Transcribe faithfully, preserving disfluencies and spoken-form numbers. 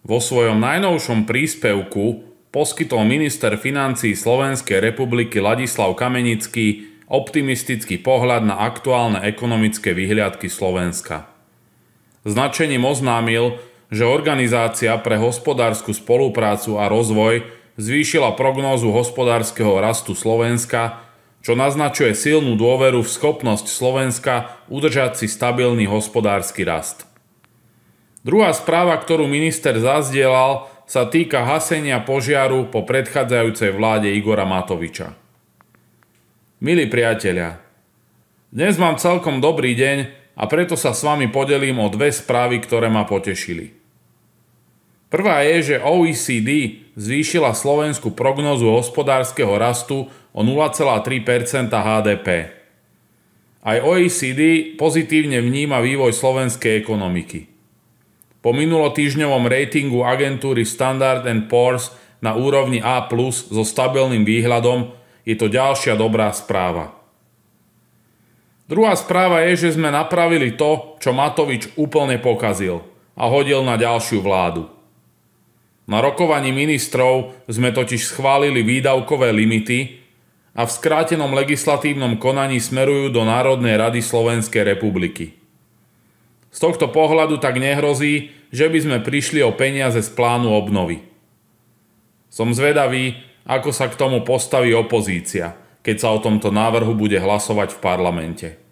Vo svojom najnovšom príspevku poskytol minister financií Slovenskej republiky Ladislav Kamenický optimistický pohľad na aktuálne ekonomické vyhliadky Slovenska. Značením oznámil, že Organizácia pre hospodársku spoluprácu a rozvoj zvýšila prognózu hospodárskeho rastu Slovenska, čo naznačuje silnú dôveru v schopnosť Slovenska udržať si stabilný hospodársky rast. Druhá správa, ktorú minister zazdielal, sa týka hasenia požiaru po predchádzajúcej vláde Igora Matoviča. Milí priatelia, dnes mám celkom dobrý deň a preto sa s vami podelím o dve správy, ktoré ma potešili. Prvá je, že ó é cé dé zvýšila slovenskú prognózu hospodárskeho rastu o nula celá tri percenta há dé pé. Aj ó é cé dé pozitívne vníma vývoj slovenskej ekonomiky. Po minulotýždňovom ratingu agentúry Standard and Poor's na úrovni á plus so stabilným výhľadom je to ďalšia dobrá správa. Druhá správa je, že sme napravili to, čo Matovič úplne pokazil a hodil na ďalšiu vládu. Na rokovaní ministrov sme totiž schválili výdavkové limity a v skrátenom legislatívnom konaní smerujú do Národnej rady Slovenskej republiky. Z tohto pohľadu tak nehrozí, že by sme prišli o peniaze z plánu obnovy. Som zvedavý, ako sa k tomu postaví opozícia, keď sa o tomto návrhu bude hlasovať v parlamente.